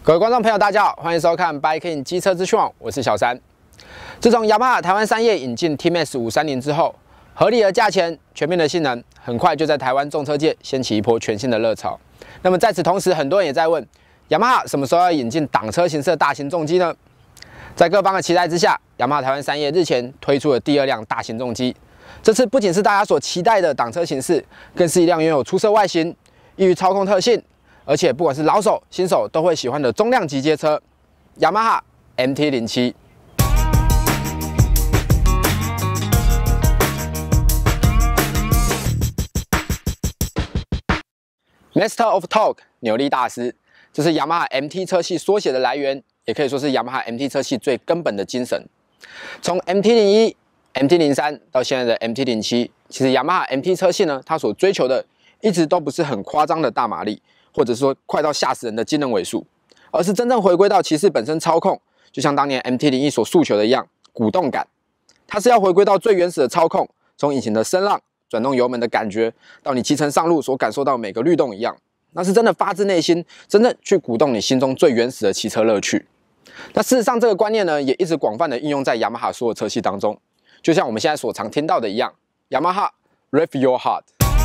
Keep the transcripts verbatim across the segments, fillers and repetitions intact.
各位观众朋友，大家好，欢迎收看 Biking 机车资讯网，我是小三。自从雅马哈台湾山叶引进 T M A X 五三零之后，合理的价钱、全面的性能，很快就在台湾重车界掀起一波全新的热潮。那么在此同时，很多人也在问，雅马哈什么时候要引进挡车形式的大型重机呢？在各方的期待之下，雅马哈台湾山叶日前推出了第二辆大型重机。这次不仅是大家所期待的挡车形式，更是一辆拥有出色外形、易于操控特性，而且不管是老手、新手都会喜欢的中量级街车——雅马哈 M T 零七。Master of Torque 扭力大师，这是雅马哈 M T 车系缩写的来源，也可以说是雅马哈 M T 车系最根本的精神。从 M T 零一、M T 零三到现在的 M T 零七，其实雅马哈 M T 车系呢，它所追求的一直都不是很夸张的大马力，或者说快到吓死人的惊人尾数，而是真正回归到骑士本身操控，就像当年 M T 零一所诉求的一样，鼓动感。它是要回归到最原始的操控，从引擎的声浪、转动油门的感觉，到你骑乘上路所感受到每个律动一样，那是真的发自内心，真正去鼓动你心中最原始的骑车乐趣。那事实上，这个观念呢，也一直广泛的应用在雅马哈所有车系当中，就像我们现在所常听到的一样，雅马哈 Rev Your Heart。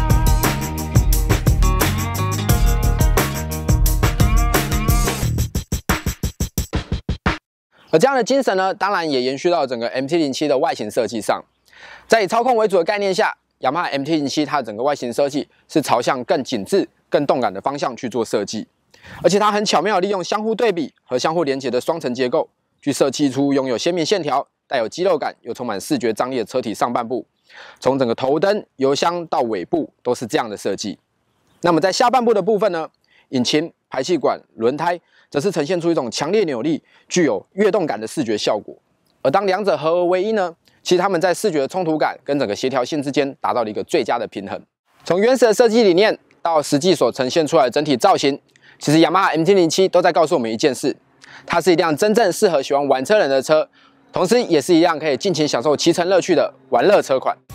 而这样的精神呢，当然也延续到整个 M T 零七的外形设计上。在以操控为主的概念下，雅马哈 M T 零七它的整个外形设计是朝向更紧致、更动感的方向去做设计，而且它很巧妙地利用相互对比和相互连结的双层结构，去设计出拥有鲜明线条、带有肌肉感又充满视觉张力的车体上半部。从整个头灯、油箱到尾部都是这样的设计。那么在下半部的部分呢，引擎、排气管、轮胎则是呈现出一种强烈扭力、具有跃动感的视觉效果。而当两者合而为一呢，其实他们在视觉的冲突感跟整个协调性之间达到了一个最佳的平衡。从原始的设计理念到实际所呈现出来的整体造型，其实雅马哈 M T 零七都在告诉我们一件事：它是一辆真正适合喜欢玩车人的车，同时也是一辆可以尽情享受骑乘乐趣的玩乐车款。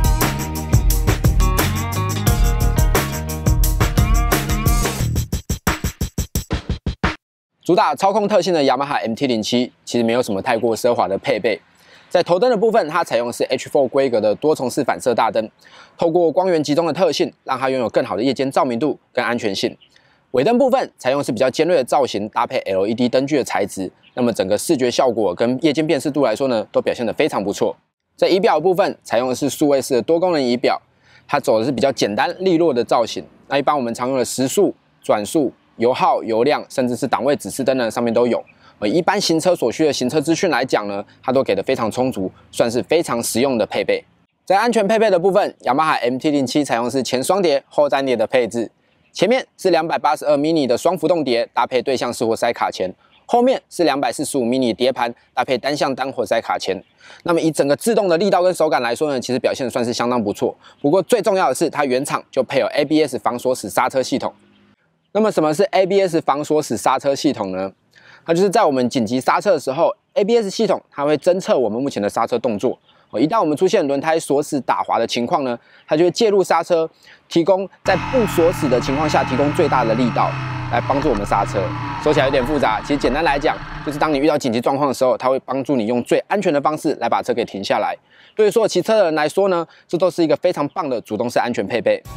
主打操控特性的雅马哈 M T 零七其实没有什么太过奢华的配备。在头灯的部分，它采用的是 H 四 规格的多重式反射大灯，透过光源集中的特性，让它拥有更好的夜间照明度跟安全性。尾灯部分采用的是比较尖锐的造型，搭配 L E D 灯具的材质，那么整个视觉效果跟夜间辨识度来说呢，都表现得非常不错。在仪表的部分，采用的是数位式的多功能仪表，它走的是比较简单利落的造型。那一般我们常用的时速、转速、油耗、油量，甚至是档位指示灯呢，上面都有。而一般行车所需的行车资讯来讲呢，它都给的非常充足，算是非常实用的配备。在安全配备的部分，雅马哈 M T 零七采用的是前双碟后单碟的配置，前面是两百八十二 mini 的双浮动碟，搭配对向式活塞卡钳，后面是两百四十五 mini 碟盘，搭配单向单活塞卡钳。那么以整个制动的力道跟手感来说呢，其实表现算是相当不错。不过最重要的是，它原厂就配有 A B S 防锁死刹车系统。那么什么是 A B S 防锁死刹车系统呢？它就是在我们紧急刹车的时候 ，A B S 系统它会侦测我们目前的刹车动作。一旦我们出现轮胎锁死打滑的情况呢，它就会介入刹车，提供在不锁死的情况下提供最大的力道来帮助我们刹车。说起来有点复杂，其实简单来讲，就是当你遇到紧急状况的时候，它会帮助你用最安全的方式来把车给停下来。对于所有骑车的人来说呢，这都是一个非常棒的主动式安全配备。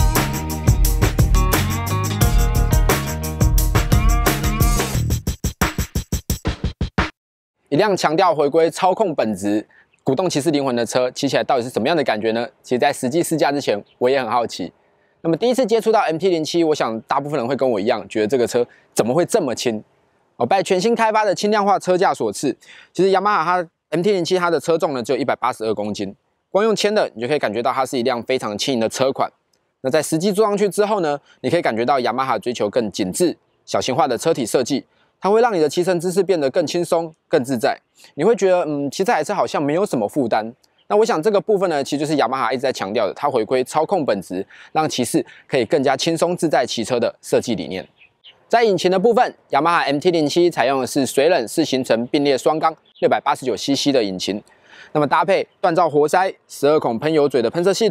一辆强调回归操控本质、鼓动骑士灵魂的车，骑起来到底是什么样的感觉呢？其实，在实际试驾之前，我也很好奇。那么，第一次接触到 M T 零七，我想大部分人会跟我一样，觉得这个车怎么会这么轻？哦，拜全新开发的轻量化车架所赐。其实，雅马哈它 M T 零七它的车重呢只有一百八十二公斤，光用牵的，你就可以感觉到它是一辆非常轻盈的车款。那在实际坐上去之后呢，你可以感觉到雅马哈追求更紧致、小型化的车体设计。它会让你的骑乘姿势变得更轻松、更自在，你会觉得，嗯，骑这台车好像没有什么负担。那我想这个部分呢，其实就是雅马哈一直在强调的，它回归操控本质，让骑士可以更加轻松自在骑车的设计理念。在引擎的部分，雅马哈 M T 零七采用的是水冷四行程并列双缸六百八十九 C C 的引擎，那么搭配锻造活塞、十二孔喷油嘴的喷射系统，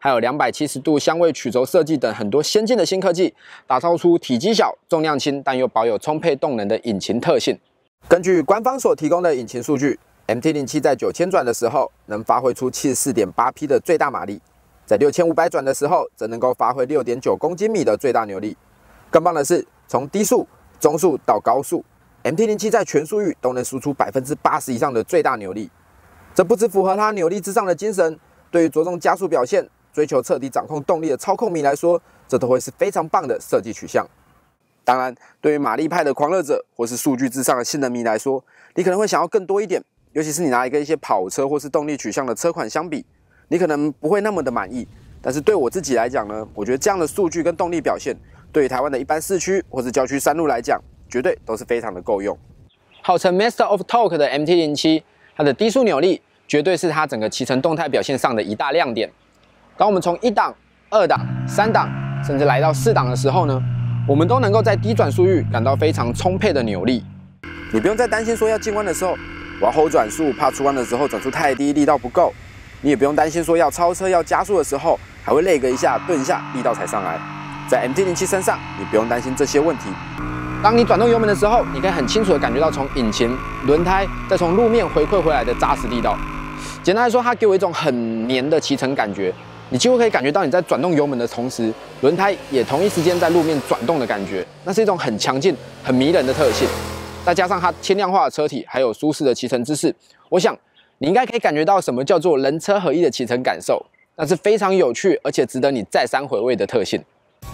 还有两百七十度相位曲轴设计等很多先进的新科技，打造出体积小、重量轻，但又保有充沛动能的引擎特性。根据官方所提供的引擎数据 ，M T 零七 在九千转的时候能发挥出 七十四点八匹的最大马力，在六千五百转的时候则能够发挥 六点九公斤米的最大扭力。更棒的是，从低速、中速到高速 ，M T 零七 在全速域都能输出 百分之八十 以上的最大扭力。这不只符合它扭力至上的精神，对于着重加速表现、追求彻底掌控动力的操控迷来说，这都会是非常棒的设计取向。当然，对于马力派的狂热者或是数据至上的性能迷来说，你可能会想要更多一点，尤其是你拿一个一些跑车或是动力取向的车款相比，你可能不会那么的满意。但是对我自己来讲呢，我觉得这样的数据跟动力表现，对于台湾的一般市区或是郊区山路来讲，绝对都是非常的够用。号称 Master of Torque 的 M T 零七，它的低速扭力绝对是它整个骑乘动态表现上的一大亮点。当我们从一档、二档、三档，甚至来到四档的时候呢，我们都能够在低转速域感到非常充沛的扭力。你不用再担心说要进弯的时候，我要 hold 转速，怕出弯的时候转速太低，力道不够。你也不用担心说要超车、要加速的时候，还会累个一下、顿一下，力道才上来。在 M T 零七 身上，你不用担心这些问题。当你转动油门的时候，你可以很清楚的感觉到从引擎、轮胎，再从路面回馈回来的扎实力道。简单来说，它给我一种很黏的骑乘感觉。你几乎可以感觉到你在转动油门的同时，轮胎也同一时间在路面转动的感觉，那是一种很强劲、很迷人的特性。再加上它轻量化的车体，还有舒适的骑乘姿势，我想你应该可以感觉到什么叫做人车合一的骑乘感受，那是非常有趣而且值得你再三回味的特性。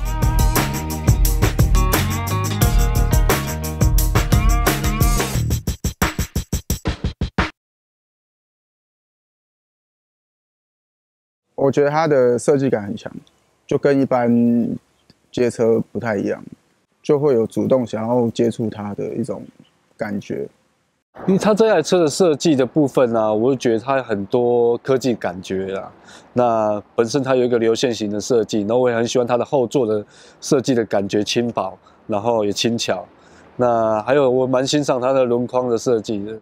我觉得它的设计感很强，就跟一般街车不太一样，就会有主动想要接触它的一种感觉。 因为它这台车的设计的部分呢、啊，我就觉得它很多科技感觉啦。那本身它有一个流线型的设计，然后我也很喜欢它的后座的设计的感觉轻薄，然后也轻巧。那还有我蛮欣赏它的轮框的设计的。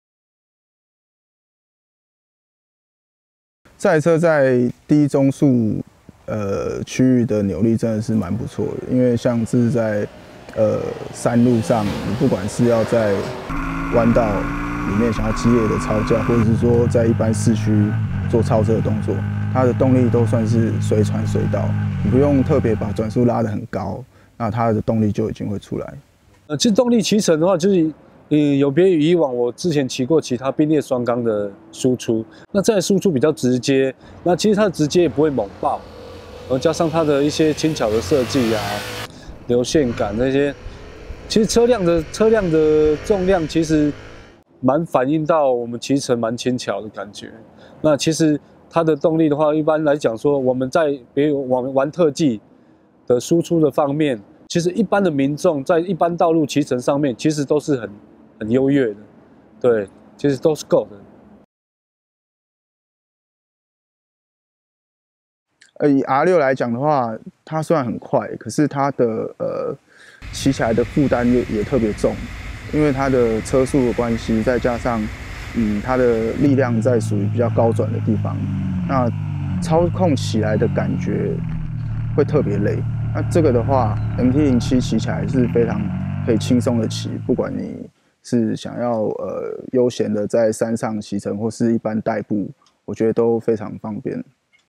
这台车在低中速呃区域的扭力真的是蛮不错的，因为像是在呃山路上，你不管是要在弯道里面想要激烈的超驾，或者是说在一般市区做超车的动作，它的动力都算是随传随到，你不用特别把转速拉得很高，那它的动力就已经会出来。 呃，其实动力骑乘的话，就是。嗯，有别于以往我之前骑过其他并列双缸的输出，那这台输出比较直接，那其实它的直接也不会猛爆，然后加上它的一些轻巧的设计啊、流线感那些，其实车辆的车辆的重量其实蛮反映到我们骑乘蛮轻巧的感觉。那其实它的动力的话，一般来讲说，我们在比如玩玩特技的输出的方面，其实一般的民众在一般道路骑乘上面，其实都是很。很优越的，对，其实都是够的。 呃，以 R 六来讲的话，它虽然很快，可是它的呃骑起来的负担也也特别重，因为它的车速的关系，再加上嗯它的力量在属于比较高转的地方，那操控起来的感觉会特别累。那这个的话 ，M T 零七 骑起来是非常可以轻松的骑，不管你。是想要呃悠闲的在山上骑乘，或是一般代步，我觉得都非常方便。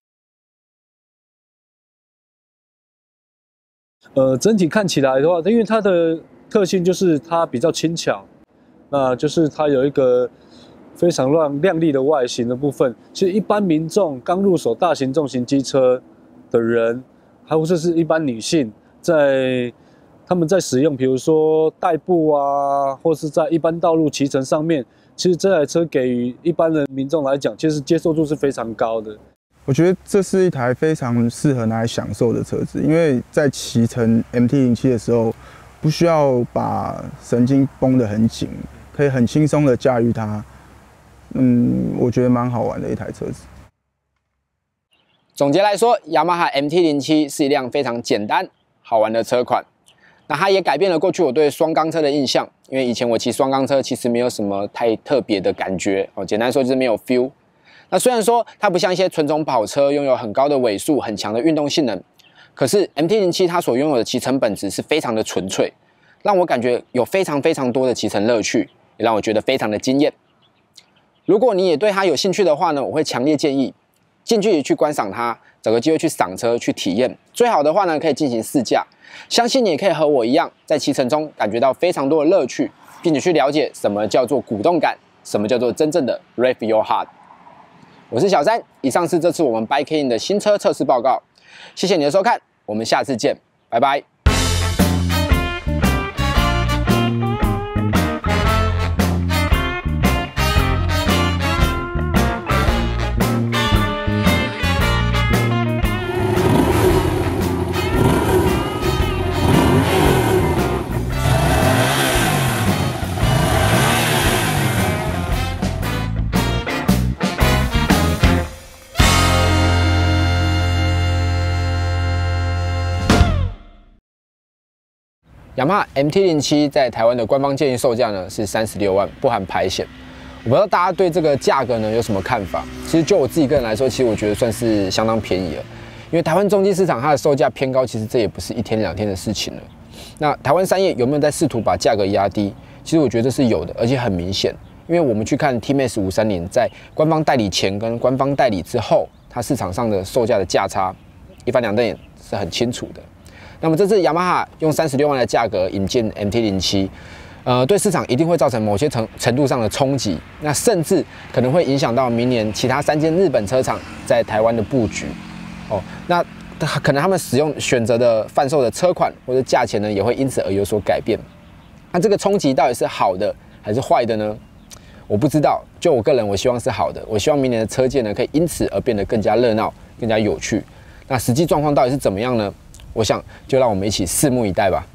呃，整体看起来的话，因为它的特性就是它比较轻巧，那就是它有一个非常亮亮丽的外形的部分。其实一般民众刚入手大型重型机车的人，还或者是一般女性在。他们在使用，比如说代步啊，或是在一般道路骑乘上面，其实这台车给予一般的民众来讲，其实接受度是非常高的。 我觉得这是一台非常适合拿来享受的车子，因为在骑乘 M T 零七 的时候，不需要把神经绷得很紧，可以很轻松的驾驭它。嗯，我觉得蛮好玩的一台车子。 总结来说，雅马哈 M T 零七 是一辆非常简单好玩的车款。那它也改变了过去我对双缸车的印象，因为以前我骑双缸车其实没有什么太特别的感觉哦，简单说就是没有 feel。 那虽然说它不像一些纯种跑车拥有很高的尾速、很强的运动性能，可是 M T 零七 它所拥有的骑乘本质是非常的纯粹，让我感觉有非常非常多的骑乘乐趣，也让我觉得非常的惊艳。如果你也对它有兴趣的话呢，我会强烈建议近距离去观赏它，找个机会去赏车、去体验。最好的话呢，可以进行试驾。相信你也可以和我一样，在骑乘中感觉到非常多的乐趣，并且去了解什么叫做鼓动感，什么叫做真正的 Rev Your Heart。我是小三，以上是这次我们 Bikein 的新车测试报告。谢谢你的收看，我们下次见，拜拜。雅马哈 M T 零七 在台湾的官方建议售价呢是三十六万，不含排险。我不知道大家对这个价格呢有什么看法？其实就我自己个人来说，其实我觉得算是相当便宜了。因为台湾中级市场它的售价偏高，其实这也不是一天两天的事情了。那台湾商业有没有在试图把价格压低？其实我觉得这是有的，而且很明显。因为我们去看 T M A X 五三零在官方代理前跟官方代理之后，它市场上的售价的价差，一翻两瞪眼是很清楚的。那么这次雅马哈用三十六万的价格引进 M T 零七，呃，对市场一定会造成某些程程度上的冲击，那甚至可能会影响到明年其他三间日本车厂在台湾的布局。哦，那可能他们使用选择的贩售的车款或者价钱呢，也会因此而有所改变。那这个冲击到底是好的还是坏的呢？我不知道。就我个人，我希望是好的。我希望明年的车界呢，可以因此而变得更加热闹、更加有趣。那实际状况到底是怎么样呢？我想就让我们一起拭目以待吧。